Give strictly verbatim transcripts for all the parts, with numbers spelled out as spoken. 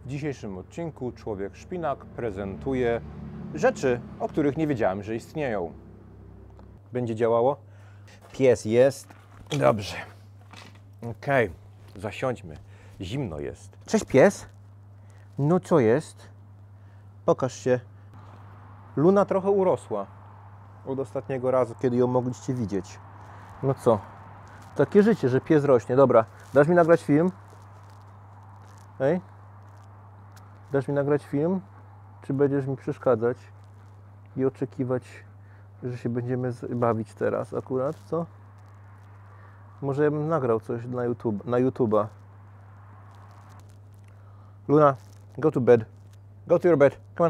W dzisiejszym odcinku Człowiek Szpinak prezentuje rzeczy, o których nie wiedziałem, że istnieją. Będzie działało? Pies jest. Dobrze. Okej, okay. Zasiądźmy. Zimno jest. Cześć pies. No co jest? Pokaż się. Luna trochę urosła od ostatniego razu, kiedy ją mogliście widzieć. No co? Takie życie, że pies rośnie. Dobra, dasz mi nagrać film? Ej? Dasz mi nagrać film? Czy będziesz mi przeszkadzać i oczekiwać, że się będziemy bawić teraz akurat, co? Może ja bym nagrał coś na YouTube, na YouTube'a. Luna, go to bed. Go to your bed. Come on.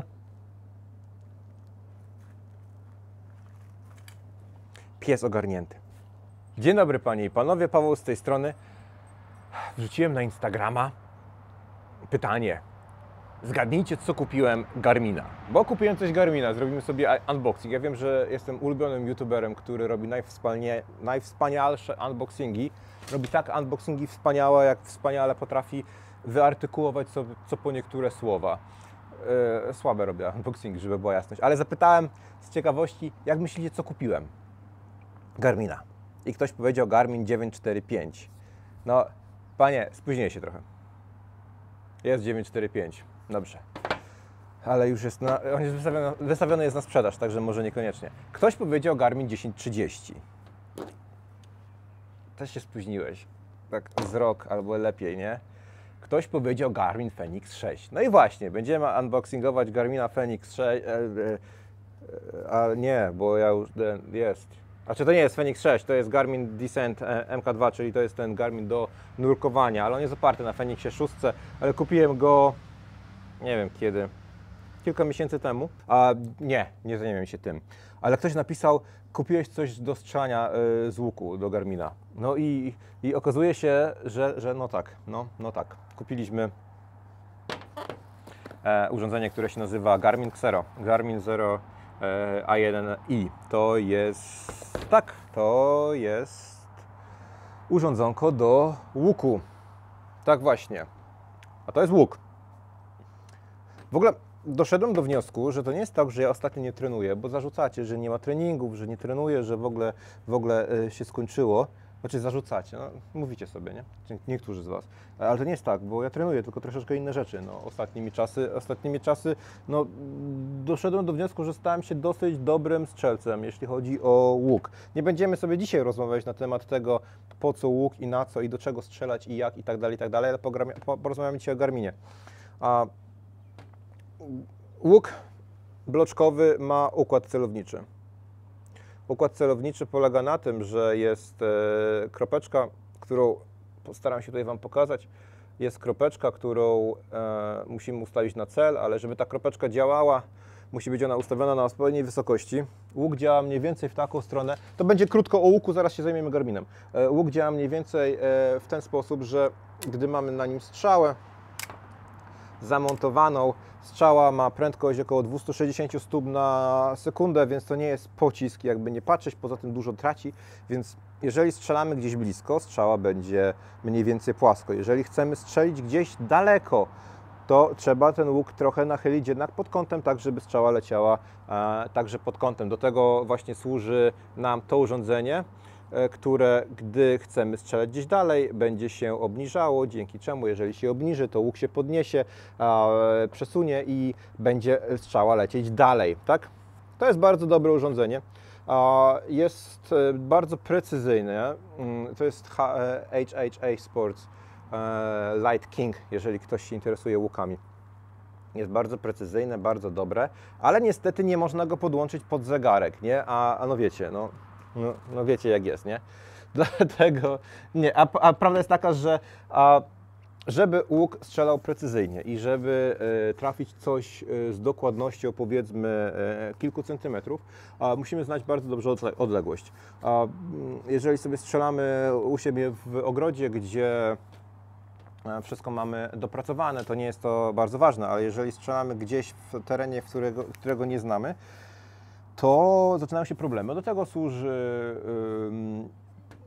Pies ogarnięty. Dzień dobry panie i panowie, Paweł z tej strony. Wrzuciłem na Instagrama pytanie. Zgadnijcie, co kupiłem Garmina. Bo kupiłem coś Garmina, zrobimy sobie unboxing. Ja wiem, że jestem ulubionym youtuberem, który robi najwspanialsze unboxingi. Robi tak unboxingi wspaniałe, jak wspaniale potrafi wyartykułować co, co po niektóre słowa. Yy, słabe robię unboxingi, żeby była jasność. Ale zapytałem z ciekawości, jak myślicie, co kupiłem? Garmina. I ktoś powiedział Garmin dziewięć cztery pięć. No, panie, spóźniłem się trochę. Jest dziewięć cztery pięć. Dobrze. Ale już jest na, on jest wystawiony, wystawiony jest na sprzedaż, także może niekoniecznie. Ktoś powiedział Garmin dziesięć trzydzieści. Też się spóźniłeś. Tak z rok albo lepiej, nie? Ktoś powiedział Garmin Fenix sześć. No i właśnie, będziemy unboxingować Garmina Fenix sześć. A nie, bo ja już... jest. Znaczy to nie jest Fenix sześć, to jest Garmin Descent M K dwa, czyli to jest ten Garmin do nurkowania, ale on jest oparty na Fenixie sześć, ale kupiłem go, nie wiem kiedy, kilka miesięcy temu, a nie, nie zajmiemy się tym. Ale ktoś napisał, kupiłeś coś do strzelania z łuku do Garmina. No i, i okazuje się, że, że no tak, no, no tak, kupiliśmy e, urządzenie, które się nazywa Garmin Xero, Garmin Xero A jeden i. To jest, tak, to jest urządzonko do łuku. Tak właśnie. A to jest łuk. W ogóle doszedłem do wniosku, że to nie jest tak, że ja ostatnio nie trenuję, bo zarzucacie, że nie ma treningów, że nie trenuję, że w ogóle, w ogóle się skończyło. Znaczy zarzucacie, no, mówicie sobie, nie? Niektórzy z Was. Ale to nie jest tak, bo ja trenuję tylko troszeczkę inne rzeczy. No, ostatnimi czasy, ostatnimi czasy no, doszedłem do wniosku, że stałem się dosyć dobrym strzelcem, jeśli chodzi o łuk. Nie będziemy sobie dzisiaj rozmawiać na temat tego, po co łuk i na co i do czego strzelać i jak i tak dalej, i tak dalej, ale porozmawiamy dzisiaj o Garminie. A łuk bloczkowy ma układ celowniczy. Układ celowniczy polega na tym, że jest e, kropeczka, którą postaram się tutaj Wam pokazać. Jest kropeczka, którą e, musimy ustawić na cel, ale żeby ta kropeczka działała, musi być ona ustawiona na odpowiedniej wysokości. Łuk działa mniej więcej w taką stronę. To będzie krótko o łuku, zaraz się zajmiemy Garminem. E, łuk działa mniej więcej e, w ten sposób, że gdy mamy na nim strzałę zamontowaną, strzała ma prędkość około dwieście sześćdziesiąt stóp na sekundę, więc to nie jest pocisk, jakby nie patrzeć, poza tym dużo traci, więc jeżeli strzelamy gdzieś blisko, strzała będzie mniej więcej płasko. Jeżeli chcemy strzelić gdzieś daleko, to trzeba ten łuk trochę nachylić jednak pod kątem, tak żeby strzała leciała e, także pod kątem. Do tego właśnie służy nam to urządzenie, które gdy chcemy strzelać gdzieś dalej, będzie się obniżało, dzięki czemu jeżeli się obniży, to łuk się podniesie, e, przesunie i będzie strzała lecieć dalej, tak? To jest bardzo dobre urządzenie. E, jest bardzo precyzyjne. To jest H H A Sports e, Light King, jeżeli ktoś się interesuje łukami. Jest bardzo precyzyjne, bardzo dobre, ale niestety nie można go podłączyć pod zegarek, nie? A, a no wiecie, no No, no wiecie jak jest, nie? Dlatego nie, a, a prawda jest taka, że a, żeby łuk strzelał precyzyjnie i żeby e, trafić coś e, z dokładnością powiedzmy e, kilku centymetrów, a, musimy znać bardzo dobrze odległość. A, jeżeli sobie strzelamy u siebie w ogrodzie, gdzie wszystko mamy dopracowane, to nie jest to bardzo ważne, ale jeżeli strzelamy gdzieś w terenie, w którego, którego nie znamy, to zaczynają się problemy. Do tego służy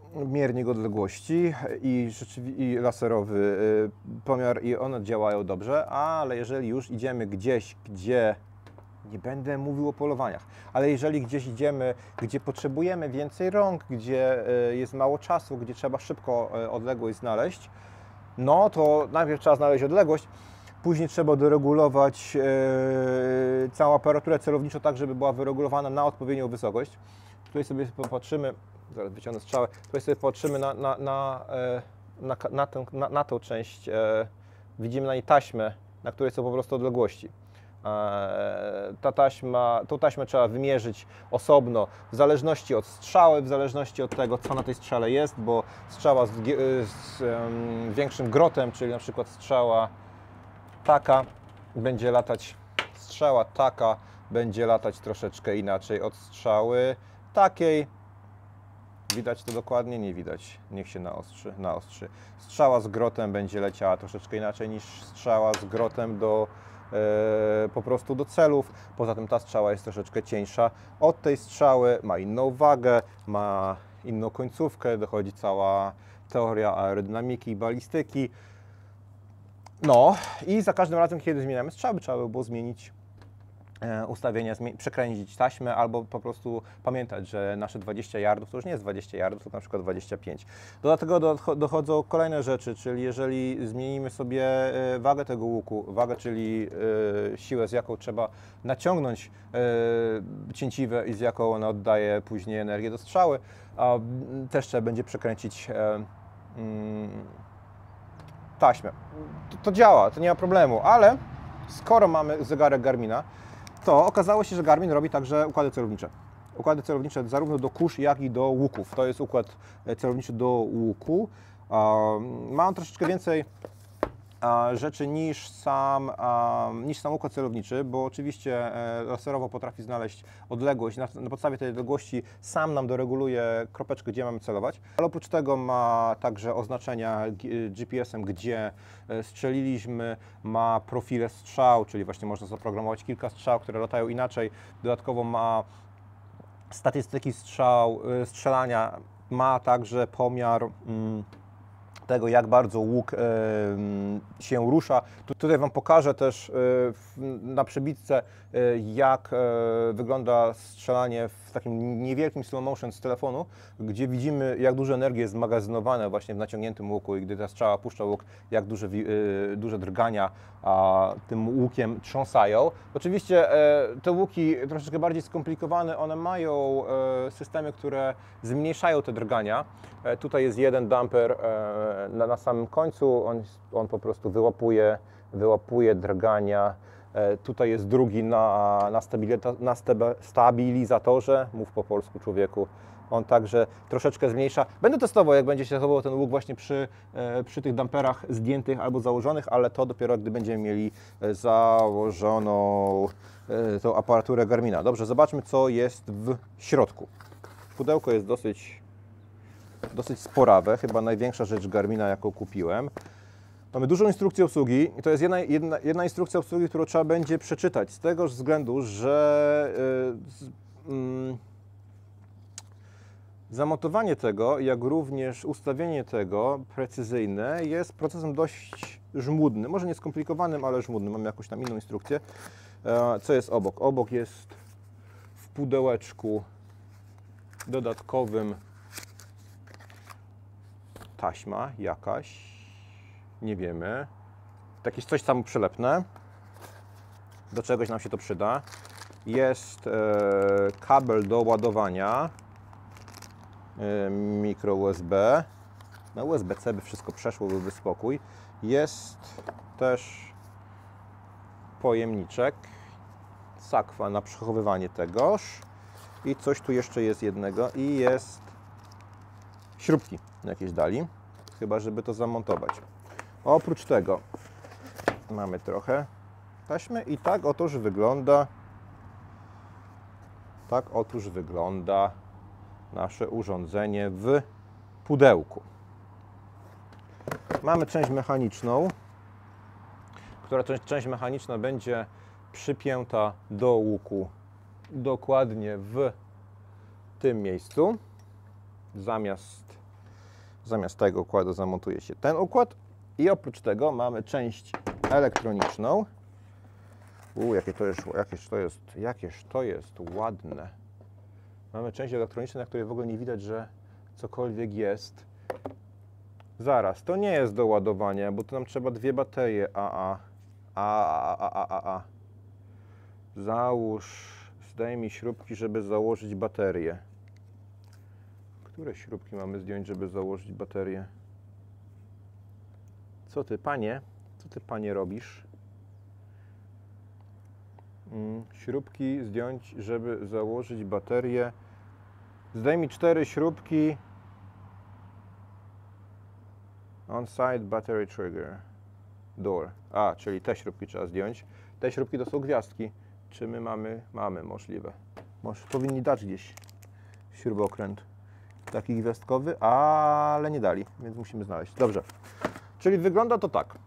miernik odległości i, i laserowy pomiar i one działają dobrze, ale jeżeli już idziemy gdzieś, gdzie nie będę mówił o polowaniach, ale jeżeli gdzieś idziemy, gdzie potrzebujemy więcej rąk, gdzie jest mało czasu, gdzie trzeba szybko odległość znaleźć, no to najpierw trzeba znaleźć odległość, później trzeba doregulować e, całą aparaturę celowniczą tak, żeby była wyregulowana na odpowiednią wysokość. Tutaj sobie popatrzymy, zaraz wyciągnę strzałę, tutaj sobie popatrzymy na, na, na, na, na, tę, na, na tą część, e, widzimy na niej taśmę, na której są po prostu odległości. Ta taśma, tą taśmę trzeba wymierzyć osobno, w zależności od strzały, w zależności od tego, co na tej strzale jest, bo strzała z, z um, większym grotem, czyli na przykład strzała taka, będzie latać, strzała taka będzie latać troszeczkę inaczej od strzały takiej. Widać to dokładnie? Nie widać. Niech się naostrzy. naostrzy. Strzała z grotem będzie leciała troszeczkę inaczej niż strzała z grotem do e, po prostu do celów. Poza tym ta strzała jest troszeczkę cieńsza od tej strzały, ma inną wagę, ma inną końcówkę, dochodzi cała teoria aerodynamiki i balistyki. No i za każdym razem, kiedy zmieniamy strzały, trzeba by było zmienić ustawienia, przekręcić taśmę albo po prostu pamiętać, że nasze dwadzieścia yardów to już nie jest dwadzieścia yardów, to na przykład dwadzieścia pięć. Do tego dochodzą kolejne rzeczy, czyli jeżeli zmienimy sobie wagę tego łuku, wagę, czyli siłę, z jaką trzeba naciągnąć cięciwę i z jaką ona oddaje później energię do strzały, też trzeba będzie przekręcić taśmę. To, to działa, to nie ma problemu, ale skoro mamy zegarek Garmina, to okazało się, że Garmin robi także układy celownicze. Układy celownicze zarówno do kusz, jak i do łuków. To jest układ celowniczy do łuku. Ma on troszeczkę więcej rzeczy niż sam, niż sam układ celowniczy, bo oczywiście laserowo potrafi znaleźć odległość. Na, na podstawie tej odległości sam nam doreguluje kropeczkę, gdzie mamy celować. Ale oprócz tego ma także oznaczenia G P S-em, gdzie strzeliliśmy, ma profile strzał, czyli właśnie można zaprogramować kilka strzał, które latają inaczej. Dodatkowo ma statystyki strzał, strzelania, ma także pomiar mm, tego, jak bardzo łuk e, się rusza. Tu, tutaj Wam pokażę też e, w, na przebitce, e, jak e, wygląda strzelanie w takim niewielkim slow motion z telefonu, gdzie widzimy, jak dużo energii jest zmagazynowane właśnie w naciągniętym łuku i gdy ta strzała puszcza łuk, jak duże, e, duże drgania a, tym łukiem trząsają. Oczywiście e, te łuki troszeczkę bardziej skomplikowane, one mają e, systemy, które zmniejszają te drgania. E, tutaj jest jeden damper e, Na, na samym końcu, on, on po prostu wyłapuje, wyłapuje drgania. E, tutaj jest drugi na, na, na stabilizatorze, mów po polsku człowieku, on także troszeczkę zmniejsza. Będę testował, jak będzie się zachowywał ten łuk właśnie przy, e, przy tych damperach zdjętych albo założonych, ale to dopiero gdy będziemy mieli założoną e, tą aparaturę Garmina. Dobrze, zobaczmy, co jest w środku. Pudełko jest dosyć dosyć sporawe, chyba największa rzecz Garmina, jaką kupiłem. Mamy dużą instrukcję obsługi i to jest jedna, jedna, jedna instrukcja obsługi, którą trzeba będzie przeczytać z tego względu, że yy, yy, zamontowanie tego, jak również ustawienie tego precyzyjne jest procesem dość żmudnym, może nie skomplikowanym, ale żmudnym. Mamy jakąś tam inną instrukcję. Yy, co jest obok? Obok jest w pudełeczku dodatkowym taśma jakaś, nie wiemy, jakieś coś tam przylepne, do czegoś nam się to przyda. Jest e, kabel do ładowania, e, mikro U S B, na U S B C by wszystko przeszło, byłby spokój. Jest też pojemniczek, sakwa na przechowywanie tegoż i coś tu jeszcze jest jednego i jest śrubki jakieś dali, chyba żeby to zamontować. Oprócz tego mamy trochę taśmy i tak otóż wygląda tak otóż wygląda nasze urządzenie w pudełku. Mamy część mechaniczną, która część, część mechaniczna będzie przypięta do łuku dokładnie w tym miejscu, zamiast zamiast tego układu zamontuje się ten układ i oprócz tego mamy część elektroniczną. U, jakie to jest, jakież to jest, jakież to jest ładne. Mamy część elektroniczną, na której w ogóle nie widać, że cokolwiek jest. Zaraz, to nie jest do ładowania, bo tu nam trzeba dwie baterie A A. A, A, A, A, A. Załóż, zdejmij śrubki, żeby założyć baterię. Które śrubki mamy zdjąć, żeby założyć baterię? Co ty, panie? Co ty, panie, robisz? Hmm, śrubki zdjąć, żeby założyć baterię. Zdejmij cztery śrubki. On-side battery trigger. Door. A, czyli te śrubki trzeba zdjąć. Te śrubki to są gwiazdki. Czy my mamy? Mamy, możliwe. Może powinni dać gdzieś śrubokręt taki gwiazdkowy, ale nie dali, więc musimy znaleźć. Dobrze. Czyli wygląda to tak.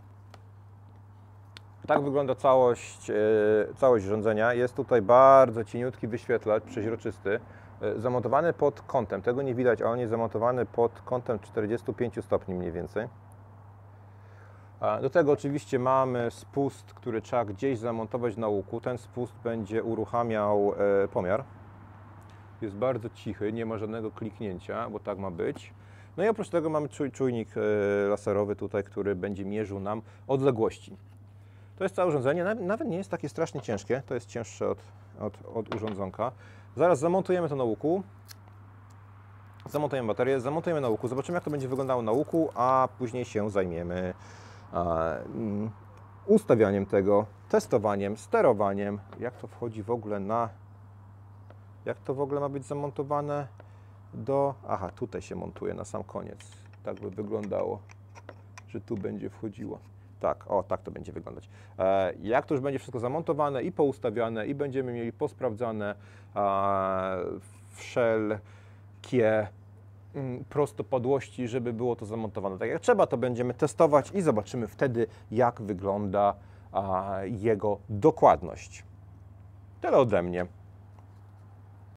Tak wygląda całość, yy, całość urządzenia. Jest tutaj bardzo cieniutki wyświetlacz przeźroczysty, yy, zamontowany pod kątem. Tego nie widać, ale on jest zamontowany pod kątem czterdziestu pięciu stopni mniej więcej. Do tego oczywiście mamy spust, który trzeba gdzieś zamontować na łuku. Ten spust będzie uruchamiał e, pomiar. Jest bardzo cichy, nie ma żadnego kliknięcia, bo tak ma być. No i oprócz tego mamy czuj, czujnik e, laserowy tutaj, który będzie mierzył nam odległości. To jest całe urządzenie, nawet, nawet nie jest takie strasznie ciężkie, to jest cięższe od, od, od urządzonka. Zaraz zamontujemy to na łuku. Zamontujemy baterię, zamontujemy na łuku, zobaczymy jak to będzie wyglądało na łuku, a później się zajmiemy ustawianiem tego, testowaniem, sterowaniem, jak to wchodzi w ogóle na, jak to w ogóle ma być zamontowane do, aha, tutaj się montuje na sam koniec, tak by wyglądało, że tu będzie wchodziło. Tak, o, tak to będzie wyglądać. E, jak to już będzie wszystko zamontowane i poustawiane i będziemy mieli posprawdzane e, wszelkie prostopadłości, żeby było to zamontowane tak jak trzeba, to będziemy testować i zobaczymy wtedy, jak wygląda a, jego dokładność. Tyle ode mnie.